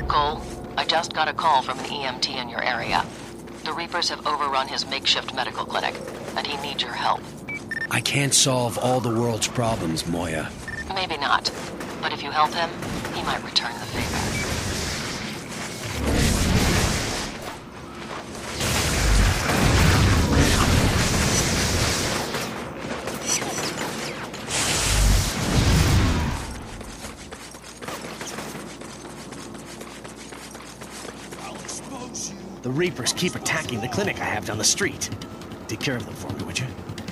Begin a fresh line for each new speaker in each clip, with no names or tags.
Cole, I just got a call from an EMT in your area. The Reapers have overrun his makeshift medical clinic, and he needs your help.
I can't solve all the world's problems, Moya.
Maybe not, but if you help him, he might return the favor.
The Reapers keep attacking the clinic I have down the street. Take care of them for me, would you?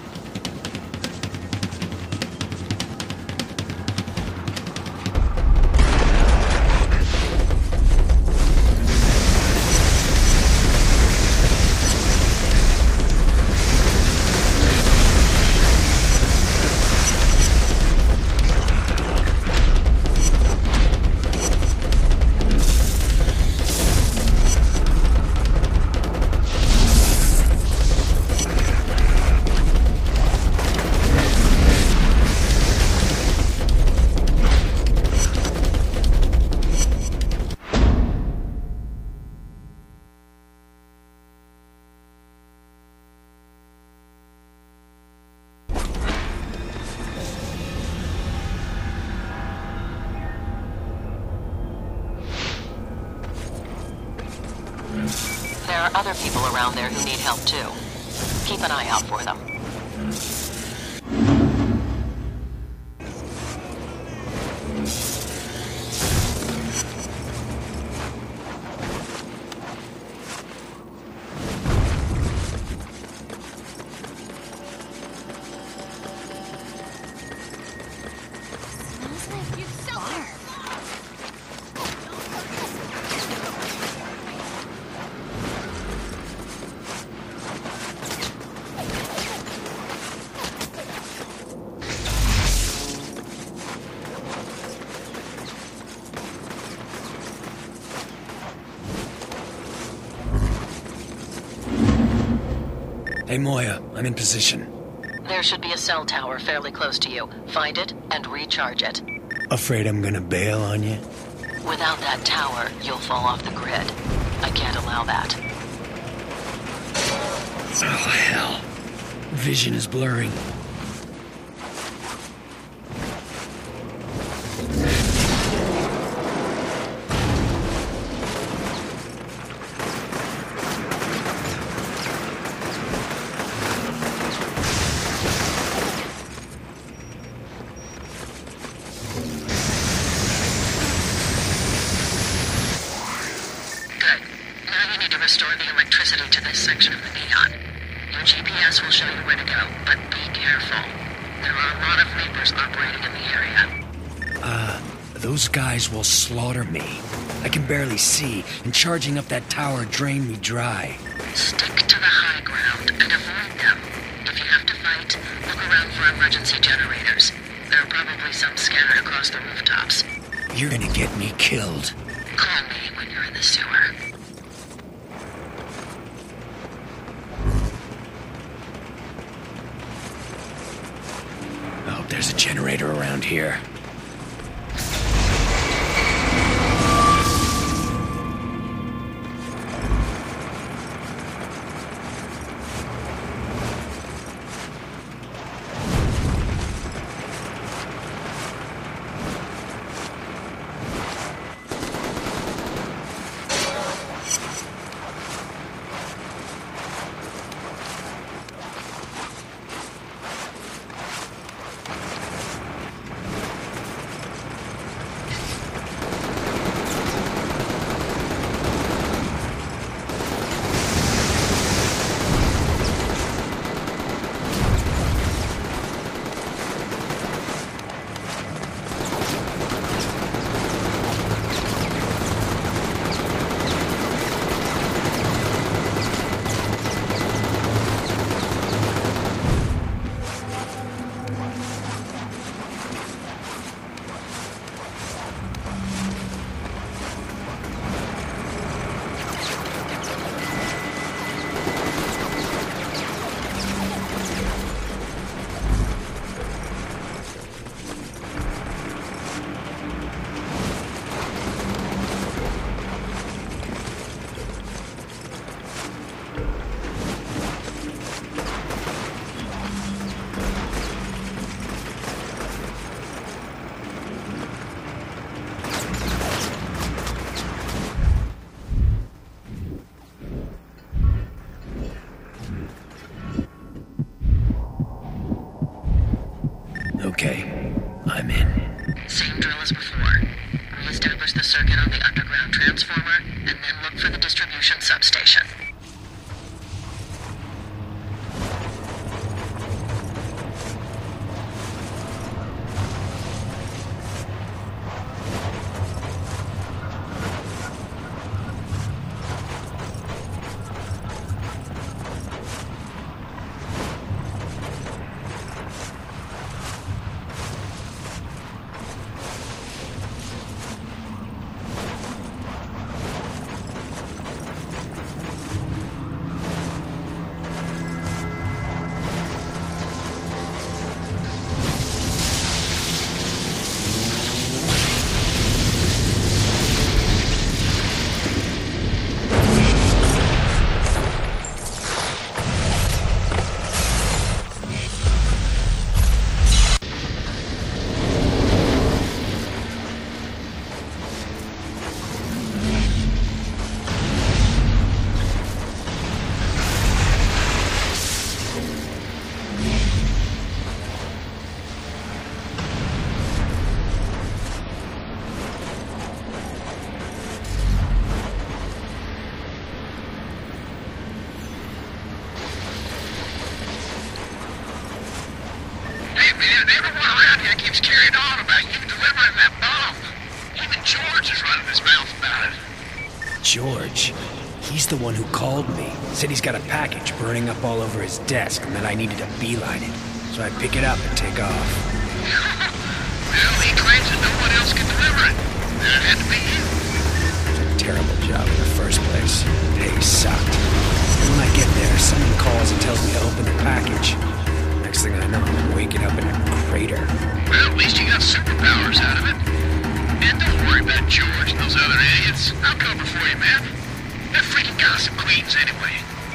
There are other people around there who need help too. Keep an eye out for them.
Hey, Moya, I'm in position.
There should be a cell tower fairly close to you. Find it and recharge it.
Afraid I'm gonna bail on you?
Without that tower, you'll fall off the grid. I can't allow that.
Oh, hell. Vision is blurring.
Restore the electricity to this section of the neon. Your GPS will show you where to go, but be careful. There are a lot of Reapers operating in the area.
Those guys will slaughter me. I can barely see, and charging up that tower drained me dry.
Stick to the high ground and avoid them. If you have to fight, look around for emergency generators. There are probably some scattered across the rooftops.
You're gonna get me killed.
Call me when you're in the sewer.
I hope there's a generator around here.
circuit on the underground transformer, and then look for the distribution substation.
Everyone around here keeps carrying on about you delivering that bomb. Even George is running his mouth about it.
George? He's the one who called me. Said he's got a package burning up all over his desk and that I needed to beeline it. So I pick it up and take off.
Well, he claims that no one else can deliver it. Then it had to be you.
It was a terrible job in the first place. Pay sucked. And when I get there, someone calls and tells me to open the package. Next thing I know, I'm waking up in a crater.
Well, at least you got superpowers out of it. And don't worry about George and those other idiots. I'll cover for you, man. They're freaking gossip queens anyway.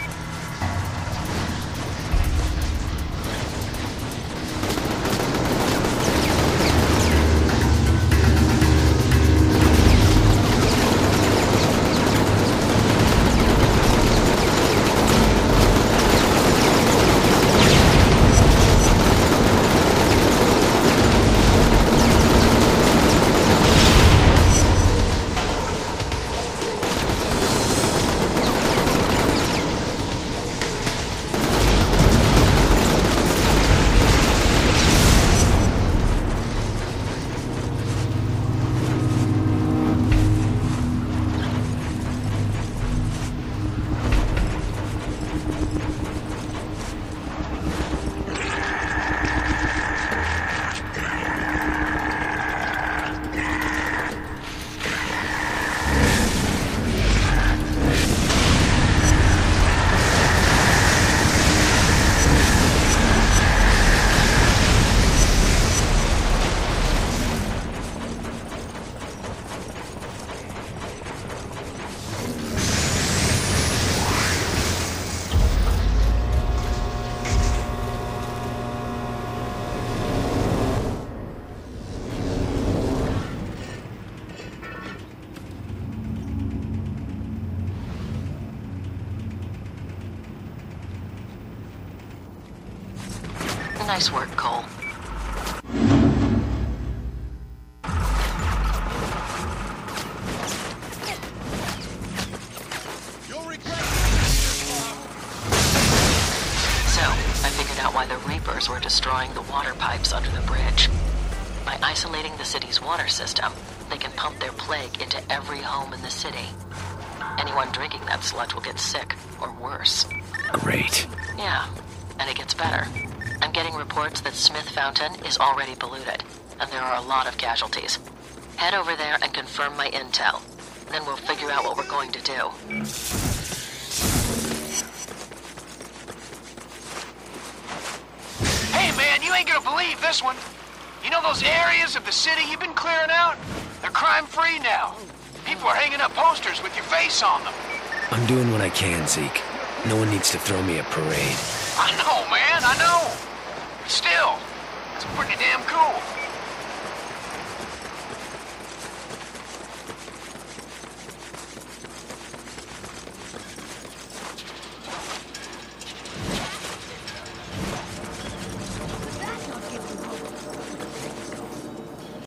Nice work, Cole. So, I figured out why the Reapers were destroying the water pipes under the bridge. By isolating the city's water system, they can pump their plague into every home in the city. Anyone drinking that sludge will get sick, or worse.
Great.
Yeah, and it gets better. I'm getting reports that Smith Fountain is already polluted, and there are a lot of casualties. Head over there and confirm my intel. Then we'll figure out what we're going to do.
Hey, man, you ain't gonna believe this one. You know those areas of the city you've been clearing out? They're crime-free now. People are hanging up posters with your face on them.
I'm doing what I can, Zeke. No one needs to throw me a parade.
I know, man, I know. Still, it's pretty damn cool.